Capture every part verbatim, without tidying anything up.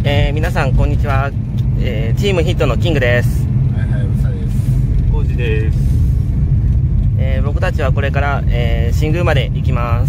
えー、皆さんこんにちは、えー、チームヒットのキングです。 はいはい、うさです。 コウジです。 えー、僕たちはこれから、えー、新宮まで行きます。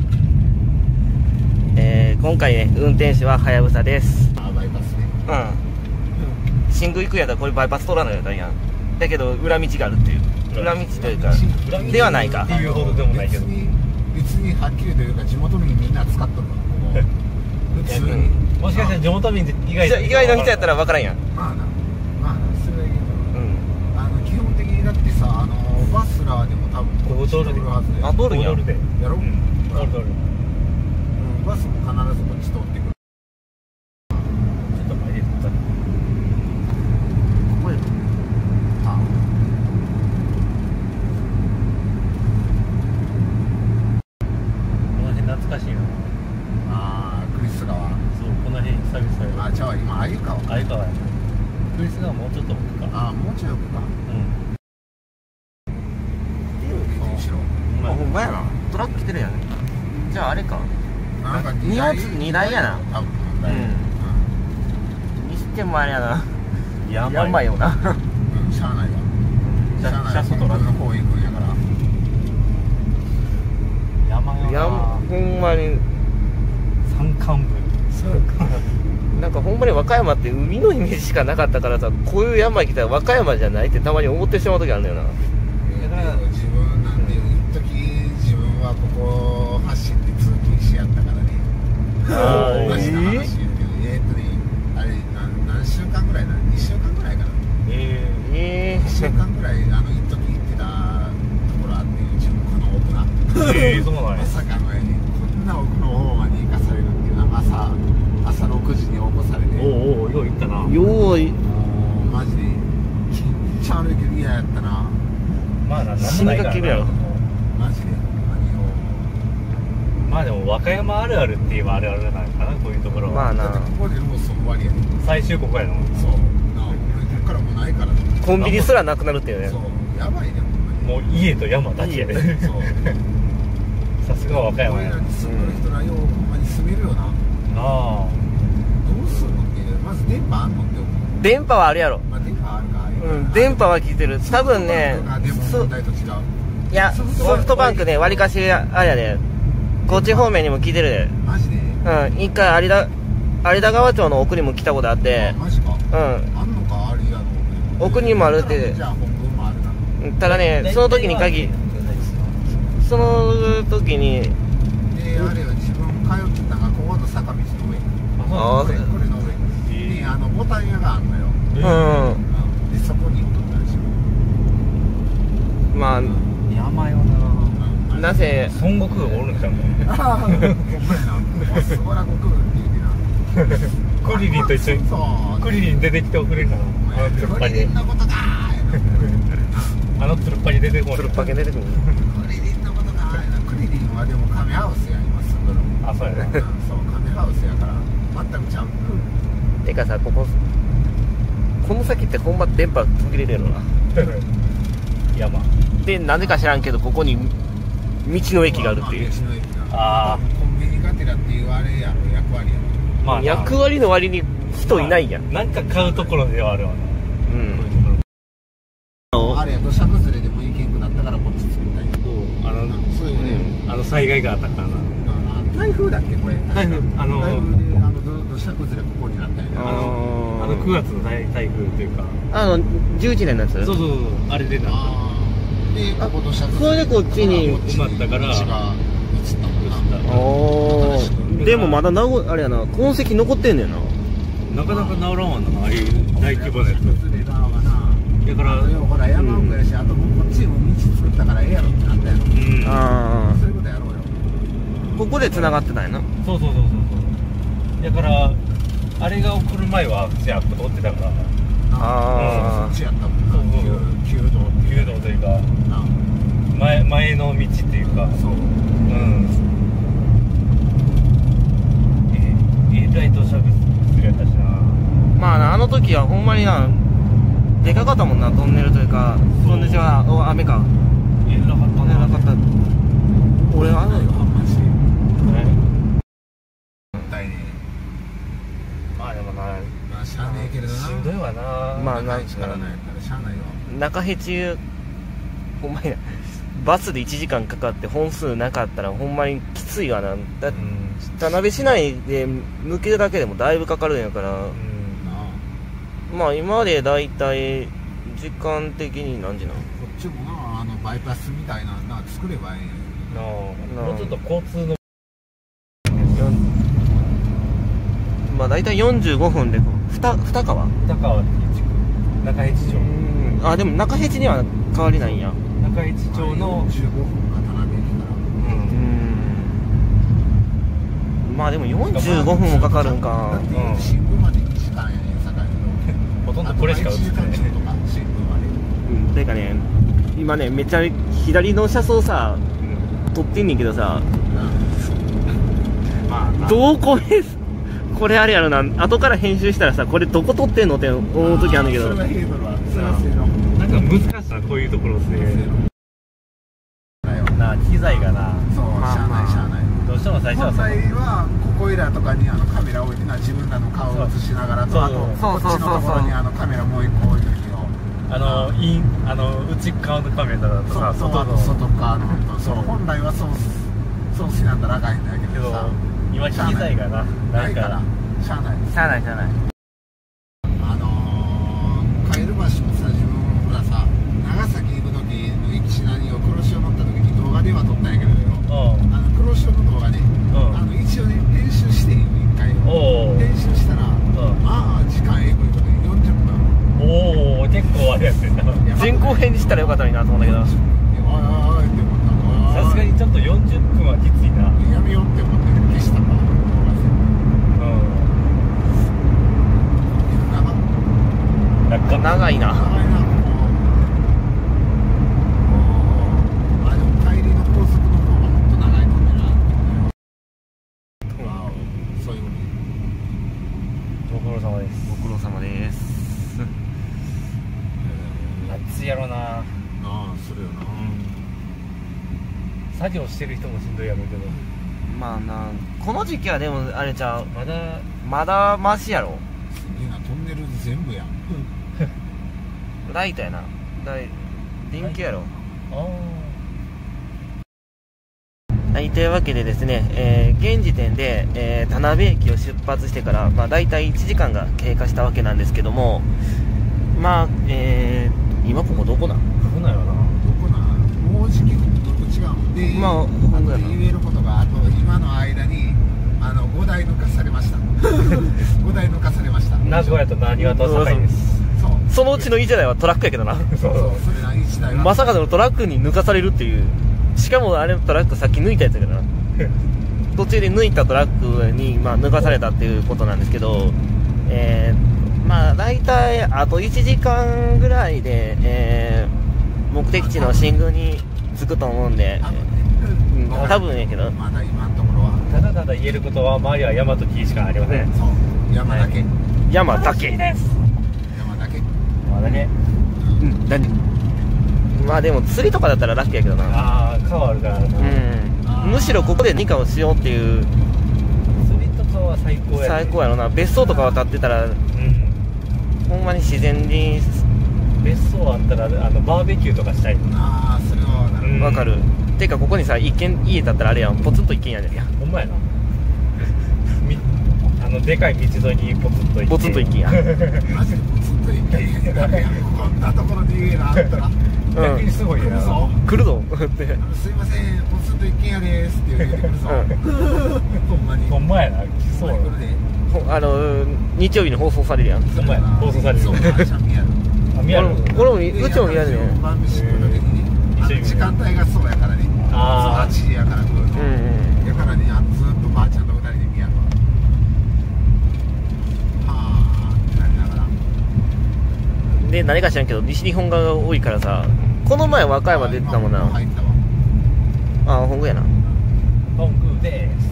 えー、今回ね、運転手ははやぶさです。 あ、バイパスね。 うん。新宮行くやったらこれバイパス取らないやったんや。だけど裏道があるっていう。裏道というかではないか。 っていうほどでもないけど。 別に別にはっきりというか地元民みんな使っとるから。普通に。 もしかしたら地元民以外じゃ意外の人やったら分からんやん。 まあな、まあな、それはいいけど。 うん。 あの基本的にだってさ、あのバスラーでも多分ここ通るはずで。 あ、通るんや。 やろ。うん。 通る通る。 バスも必ずこっち通ってくる。 ちょっと前で撮った。 ここへ。 あ。 この辺懐かしいな。 ああ、クリス川。 そう、この辺久々 あ、じゃあ今鮎川。 鮎川やな。クリス川もうちょっと奥か。 あ、もうちょい奥か。 うん。 後ろ。 あ、ほんまやな。トラック来てるやん。じゃああれか。 なんか荷物二台やな。 多分。 うん。にしてもあれやな。 ややんまいよな。 うん、しゃあないわ。しゃあない。 車外の方行くんやから。 山いや、ほんまに。 山間部。 なんかほんまに和歌山って海のイメージしかなかったからさ、こういう山来たら和歌山じゃないってたまに思ってしまう時あるんだよな。 だから自分なんて一時自分はここ走って通勤しやったからね。 あーマジな話言うけど、えーっとね、あれ何何週間ぐらいな、にしゅうかんぐらいかな。 ええいっしゅうかんぐらいあの一時行ってたところあって、自分この奥な。 ー、えー、そうなんやま。さかのやね、こんな奥の方まで行かされるっていうのは朝朝ろくじに起こされて、 おうおう、よう言ったな。 よういもうマジでめっちゃ歩いてる嫌やったな。 まあな、なん死もないからにかけるやろ。 マジでまあでも和歌山あるあるって言えばあるあるなのかな、こういうところは。 まあな。 だってここでローソン終わりやねん。 最終ここやの。 そうなあ、俺こっからもうないからね。 コンビニすらなくなるっていうね。 そうやばいねほんまに。 もう家と山だけやで。 そうさすが和歌山や。 俺らに住んでる人らようほんまに住めるよな。 なあ。 どうすんのってまず電波あんのって思う。 電波はあるやろ。 まあ電波あるか。 うん、電波は聞いてる。多分ね、 でもそ問題と違う。 いや、ソフトバンクね、わりかしあれやで、こっち方面にも聞いてるで。 マジで。 うん、一回有田、有田川町の奥にも来たことあって、 マジか。 うん、 あんのかあるやろ。 奥にもあるってじゃあ本文もあるな。 ただね、その時に限り、その時に、 で、あれよ、自分通ってたのがここと坂道の上。 あこれ、これの上に、あの、ボタン屋があんのよ。 うん、 で、そこに行っとったんですよ。 まあ、 山よな。 なぜ、 孫悟空がおるんちゃうの。 ああ、ほんまやな。もうすばらく来るって言うてな。 クリリンと一緒に。 そう。 クリリン出てきておくれんかな。あのつるっぱりでクリリン。のことかー。 あのつるっぱり出てこつるっぱげ出てくる。 クリリンのことかー。クリリンはでもカメハウスや、今すぐの。 あ、そうやな。 そう、カメハウスやから、全くちゃう。 てかさ、ここ、この先ってほんま電波途切れるのな。 山。 で、なぜか知らんけど、ここに道の駅があるっていう。 道の駅があーコンビニがてらっていうあれやろ、役割やろ。 まあな、 役割の割に人いないやん。 なんか買うところではあるわな。 うん。 あれや、土砂崩れでも行けんくなったからこっち作りたい。 あの、 そういうね。 あの災害があったからな。 台風だっけこれ。 台風あの台風であの土砂崩れここになったんや。 あの、あのくがつの台台風っていうか。 あの、じゅういちねんのやつ。 そうそうそう、あれでなった。 あーで、ここ土砂そ崩れ。 れでこっちに埋まったから道が移ったもんな。 おー。でもまだなご、あれやな、痕跡残ってんねんな。 なかなか治らんわな、ああいう大規模なやつ。 崩れだわな。 だから、 あとほら山奥やし、あともうこっちにも道作ったからええやろってなったやろ。 うん。 あそういうことやろうよ。 あ。ここで繋がってないな。 そうそうそうそうそう。だから、あれが送る前は、普通アップ通ってたから、 あーそっちやったもんな。 そうそうそう旧旧道っていう弓道というか、 な。 前、前の道っていうか、 そう。 うん。え、えらい土砂崩れやったしな。 まあな、あの時はほんまにな、でかかったもんな、トンネルというか、こんにちは、お、雨か。 えらかったトンネルなかった。俺、あの、 マジで。 ね。 絶対に。あまあでもな、 まあしゃあねえけれどな、 しんどいわな。 まあ長い力ないやったらしゃあないよ。 中辺中ほんまにバスでいちじかんかかって本数なかったらほんまにきついわな。だってうん田辺市内で抜けるだけでもだいぶかかるんやから、 うんなまあ今までだいたい時間的に何時なの？ こっちもな、あのバイパスみたいなな作ればいいんやけどなあもうちょっと交通のまあ大体よんじゅうごふんで二二川高川っていう地区、中辺町、 うんあでも中辺には変わりないんや。 中辺町の、 じゅうごふんが田辺駅からうんうんまあでもよんじゅうごふんもかかるんだかっ。て新聞までにじかんやねん、境ほとんどこれしか映ってないあといちじかんちょっとか新聞まで。 うんていうかね今ねめっちゃ左の車窓さ撮ってんねんけどさ、 まあなどうこれこれあれやろな、後から編集したらさこれどこ撮ってんのって思う時あるんだけど、 それはヘイドルはそれは正論なんか難しさこういうところです正ね。 論だよ。 な機材がな、 そう、 まあしゃあないしゃあない。 どうしても最初は本さ、 来はここいらとかにあのカメラ置いてな、自分らの顔を映しながらと、あとそうこっちのところにあのカメラもう一個置いてるけど、 あのインあの内側のカメラだとさ、 そうそう、あと外の外側の本当そう、 そう本来はそうそうしなんだらあかんんだけけどどさ、 今機材がなないからしゃあない。 しゃあないしゃあない。 あのー、帰る橋もさ、自分ほらさ、長崎行く時の行きしなりを黒潮乗った時に動画では撮ったんやけどよ、 うんあの黒潮の動画ね、 うんあの一応ね編集してんよ一回。 おお編集したら、まあ時間ええことでよんじゅっぷん。 おお結構あれやってんな。 前後編にしたらよかったのになと思うんだけど、 おいおいおいって思った。 さすがにちょっとよんじゅっぷんはきついな。 やめようって思って消したから動画全うん部なんか長いな。 長いな、もう。あ、でも帰りの高速の方がもっと長いかもな。わお、そういうこご苦労様です。 ご苦労様です暑いやろな。 と。なあ、するよな。 作業してる人もしんどいやろうけど、 まあなこの時期はでもあれちゃう、 まだまだマシやろ。 すげえな、トンネル全部やん。 ライトやな、だい電気やろ。 あはい、というわけでですね、えー現時点で、えー田辺駅を出発してから、まあ、大体いちじかんが経過したわけなんですけども、まあ、えー今ここどこなん？ あ危ないわな。 どこなん？もうじきどこ違うんで、 まああほんとやなとで言えることが、あと今の間にあのごだい抜かされましたごだい抜かされました名古屋と何はと境です。 そうそのうちのいちだいはトラックやけどなそうそう、それないちだいはまさかのトラックに抜かされるっていう。しかもあれトラックさっき抜いたやつやけどな途中で抜いたトラックに、まあ、抜かされたっていうことなんですけど、えー、まあ大体あといちじかんぐらいで、えー目的地の新宮に着くと思うんで、 多分うんね、 多分やけど、 まだ今のところはただただ言えることは周りは山と木しかありません。 そう、山だけ、 はい山だけ。 です。 山だけ。 まだね。 うん、だね。まあでも釣りとかだったらラッキーやけどな。 ああ川あるからな。 うん。むしろここで何かをしようっていう釣りとかは最高やね。 最高やろな。別荘とかは建ってたらうん。 ほんまに自然に別荘あったらあのバーベキューとかしたい。 ああ、それはなるうんわかる。てかここにさ一軒家建ったらあれやん、ポツンと一軒家やねんや。 ほんまやな。みあのでかい道沿いにポツンと行って。 ポツンと一軒家。 マジでポツンと一軒家だけやん。こんなところに家があったら逆にすごいな。 来るぞ、 来るぞって。 すいません、ポツンと一軒家ですって言うてくるぞ、ほんまにほんまやな。来そうやな。 来るで、 ほあの日曜日に放送されるやん。 ほんまやな。放送される。 そう、ちゃんみやるあ、宮俺も城。 俺もうちも見られるね。 晩飯食う時にね、あの時間帯がそうやからね、 あーはちじやから来るの、 うんうん。 やからね、あのずっとばあちゃんと二人で見やるわ。はあってなりながら。 で何か知らんけど西日本側が多いからさ、この前和歌山出てたもんな。 あ、今入ったわ。 あ本宮やな。 本宮です。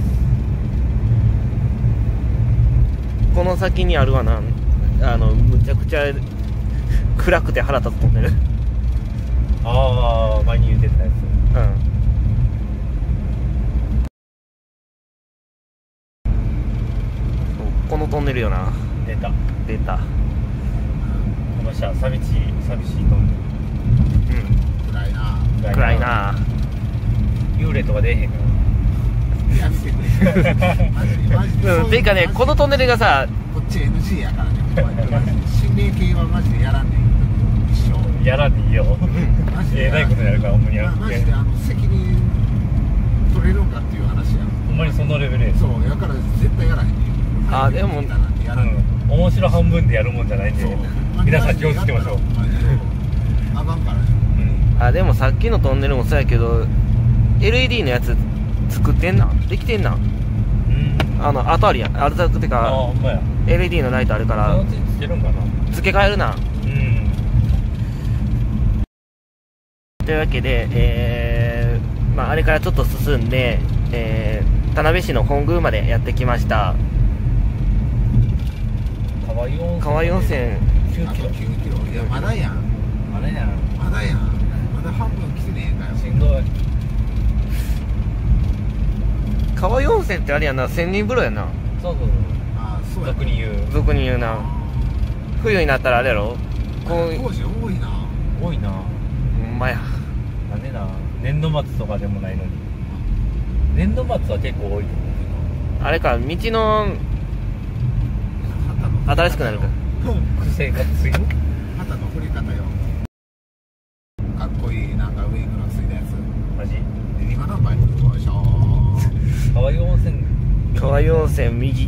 この先にあるわな、あのむちゃくちゃ暗くて腹立つトンネル。うん。 ああ前に言ってたやつ。 そうこのトンネルよな。 出た出た。 この下寂しい寂しいトンネ暗いなうん。暗いな。 ル幽霊とか出えへんからやめてくれマジでマジでうん。ていうかね、このトンネルがさ、 こっち エヌジー やからねマジで心霊系はマジでやらんねん一生やらんでいいよマジでええないことやるからほんまにやマジであの責任取れるんかっていう話やほんまにそのレベルやそうやから絶対やらへんねんあでもやらんねんうん、面白半分でやるもんじゃないんでそう皆さん気をつけましょう。 マジであかんからねうんあ、でもさっきのトンネルもそうやけど、エルイーディー のやつ作ってんな。できてんな。 うんあの、後あるやん。あるてあか、 ほんまやエルイーディー のライトあるからそのうちつけるんかな付け替えるな。 うんというわけで、えーまあ、あれからちょっと進んで、えー、田辺市の本宮までやってきました。 川湯温泉川湯温泉きゅうあとキロきゅうキロいやまだやんあれやんまだやんまだ半分来てねえかよしんどい川湯温泉ってあれやな、千人風呂やな。 そうそうああそうや俗に言う俗に言うな。冬になったらあれやろ、こう、 工事多いな多いなほんまや。 なんでな年度末とかでもないのに年度末は結構多いと思うあれか、道の新しくなるか。 けど癖が強い旗の振り方よかっこいいなんかウィングのついたやつマジで今何倍のよいしょ川湯温泉川湯温泉右。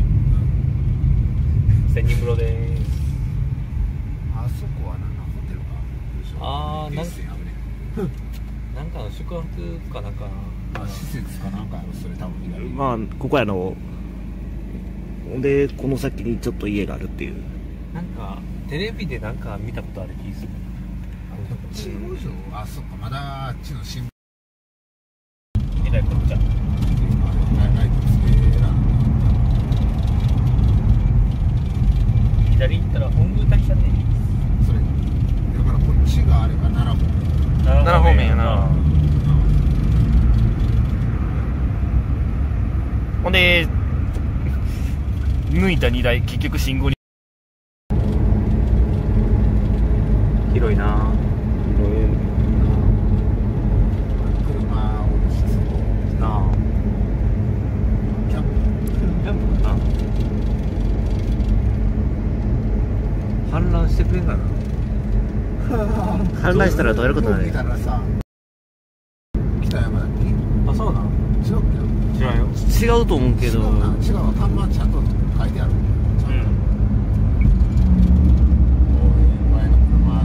千人風呂でーすあそこはなんかホテルかよいしょあーなん施設やねなんかの宿泊かなんかなあ施設かなんかやろそれ多分左まあ、ここやろ。で、この先にちょっと家があるっていう。 なんかテレビでなんか見たことある気する地方上あそっかまだあっちの新聞えらいこっちゃライトつけらん左行ったら本宮大社ねそれだからこっちがあれか奈良方面奈良方面やな。ほんで、抜いたにだい、結局信号に。広いな。 車を押しつつなあ。 キャンプキャンプかな。氾濫してくれんかな。氾濫したらどうやることになる見たらさ北山だっけあそうなん違うっけ知らんよ違うと思うけど。 違うな違うわ看板ちゃんと書いてあるちゃんと前の車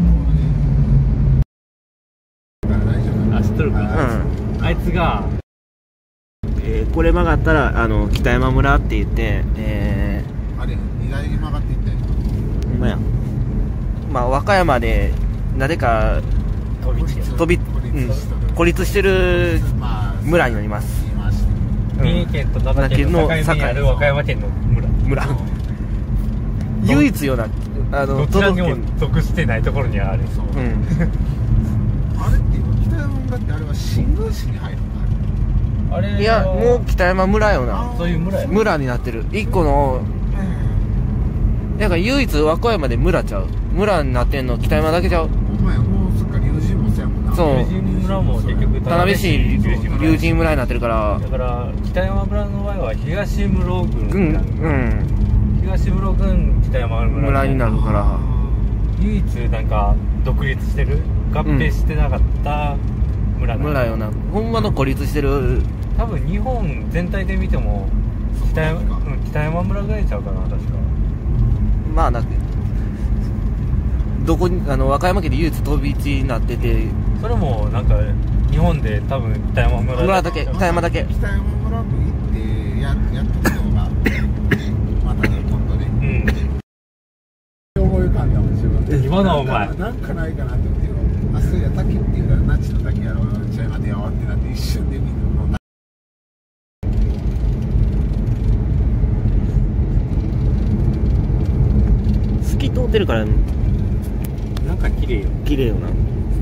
通るから大丈夫あ知っとるかうん。 あいつがえーこれ曲がったら、あの、北山村って言って、えあれ荷台に曲がっていってー、ほんまや。まあ、和歌山で、なぜか、 飛び地や飛び、 孤立うんしとる、 孤立してるまあ村になります。 言いました三重県と奈良県の境目にある和歌山県の村村。唯一ような、あの、 どちらにも県。 属してないところにあるそううん。 あれって今北山村ってあれは新宮市に入るのあれいや、もう北山村よな。 そういう村や村になってる。一個の、なんか唯一和歌山で村ちゃう。村になってんの北山だけちゃう。 お前もうそっか龍神もそうやもんなそう龍神村も結局田辺市龍神村になってるから。 だから北山村の場合は東室郡うん、うん。 東室郡北山村村になるから。 唯一なんか独立してる合併してなかった村なんだ村よな。ほんまの孤立してる。 多分日本全体で見ても北山、 そうなんかうん、北山村ぐらいちゃうかな確かまあなく、どこに、あの、和歌山県で唯一飛び地になってて、 それもなんか日本で多分北山村村だけ、北山だけ。 北山村も行ってややったことがまたね今度ねうん思い浮かんだもん自分で今のお前なんかなんかないかなって思ってよあそういや滝っていうからナチの滝やろうちゃいまでやわってなって一瞬で見るの透き通ってるから、 なんか綺麗よ綺麗よな。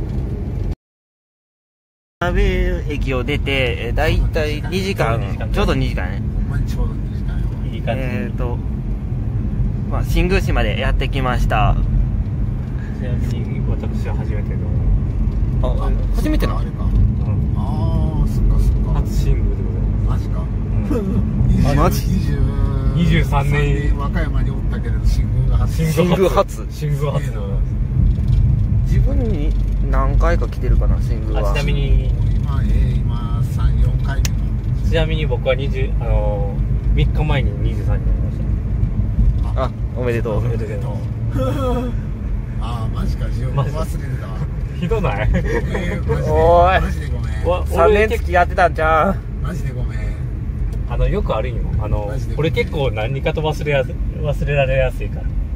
田辺駅を出て、えーだいたいにじかん、ちょうどにじかんね。 ほんまにちょうどにじかんよいい感じ、 えーと、 まあ、新宮市までやってきました。 ちなみに私は初めてのあ初めてのあれか、 うん、 ああそっかそっか、 初新宮でございます。 マジか、 うん、 マジにじゅうさんねん和歌山におったけれど新宮が初、 新宮初新宮初でございます。 自分に何回か来てるかな、新宮は。 あちなみに今えー、今さん、よんかいめか。 ちなみに僕はにじゅうあのー、みっかまえににじゅうさんになりました。 あ、おめでとう。 おめでとう。 ああマジか、自分忘れてたわ。 ひどない？ えー、マジでおーいマジでごめん。 わさんねん付き合ってたんじゃん。 マジでごめん。 あのよくあるんよ。あのマジで俺結構何かと忘れやす忘れられやすいから。